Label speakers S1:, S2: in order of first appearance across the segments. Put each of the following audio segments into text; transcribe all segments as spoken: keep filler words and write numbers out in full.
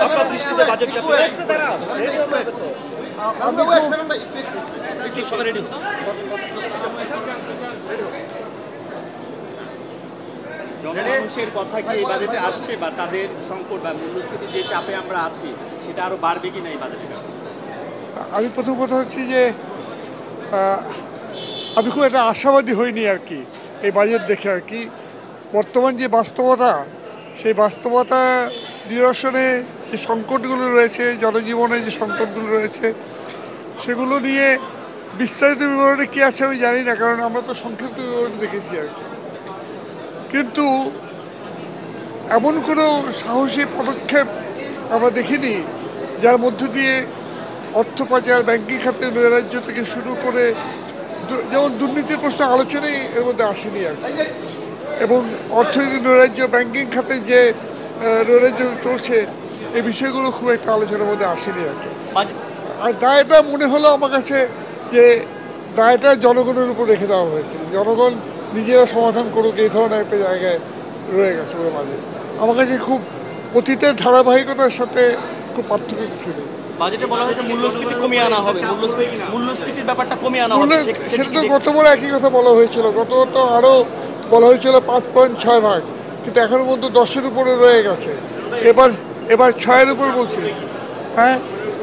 S1: আপনার দৃষ্টিতে বাজেটটা জনমানুষের কথা কি এই বাজেটে আসছে, বা তাদের সংকট বা মূল্যস্ফীতির যে চাপে আমরা আছি সেটা আরো বাড়বে কিনা এই বাজেটে?
S2: আমি প্রথম কথা হচ্ছে যে আমি খুব একটা আশাবাদী হইনি আর কি এই বাজেট দেখে আর কি। বর্তমান যে বাস্তবতা, সেই বাস্তবতা নিরসনে যে সংকটগুলো রয়েছে, জনজীবনে যে সংকটগুলো রয়েছে, সেগুলো নিয়ে বিস্তারিত বিবরণে কী আছে আমি জানি না, কারণ আমরা তো সংক্ষিপ্ত বিবরণ দেখেছি আর কি। কিন্তু এমন কোনো সাহসী পদক্ষেপ আমরা দেখিনি যার মধ্য দিয়ে অর্থ পাচার, ব্যাংকিং খাতে নৈরাজ্য থেকে শুরু করে যেমন দুর্নীতির প্রশ্ন আলোচনাই এর মধ্যে আসেনি আর কি। এবং অর্থনৈতিক নৈরাজ্য, ব্যাংকিং খাতে যে নৈরাজ্য চলছে, এই বিষয়গুলো খুব একটা আলোচনার মধ্যে আসেনি আর কি। আর দায়টা মনে হলো আমার কাছে যে দায়টা জনগণের উপর রেখে দেওয়া হয়েছে, জনগণ নিজেরা সমাধান করুক, এই ধরনের একটা জায়গায় রয়ে গেছে ওর মাঝে। আমার কাছে খুব অতীতের ধারাবাহিকতার সাথে খুব পার্থক্য কিছু নেই।
S1: বাজেটে বলা হয়েছে মূল্যস্ফীতি কমিয়ে আনা হবে, মূল্যস্ফীতির ব্যাপারটা কমিয়ে আনা হবে,
S2: সেটা তো গতবার একই কথা বলা হয়েছিল। গতবার তো আরও বলা হয়েছিল পাঁচ পয়েন্ট ছয় ভাগ, কিন্তু এখনো পর্যন্ত দশের উপরে রয়ে গেছে। এবার এবার ছয়ের উপর বলছে। হ্যাঁ,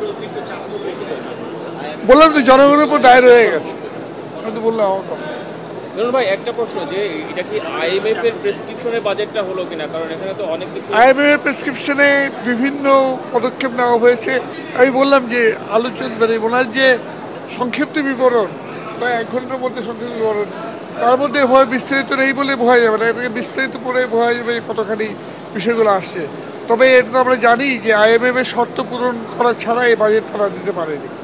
S2: বললাম তো জনগণের উপর দায় রয়ে গেছে, আমি তো বললাম আমার কথা।
S3: ভাই একটা প্রশ্ন, যে এটা কি আইএমএফ এর প্রেসক্রিপশনে বাজেটটা হলো কিনা, কারণ এখানে তো অনেক কিছু
S2: আইএমএফ এর প্রেসক্রিপশনে বিভিন্ন পদক্ষেপ নেওয়া হয়েছে। আমি বললাম যে আলোচনা মানে ওনার যে সংক্ষিপ্ত বিবরণ, প্রায় এক ঘন্টার মধ্যে সংক্ষিপ্ত বিবরণ, তার মধ্যে ভয় বিস্তারিত নেই বলে বোঝা যাবে না, এটাকে বিস্তারিত পড়ে বোঝা যাবে কতখানি বিষয়গুলো আসছে। তবে এটা তো আমরা জানি যে আইএমএফ এর শর্ত পূরণ করা ছাড়া এই বাজেট তারা দিতে পারেনি।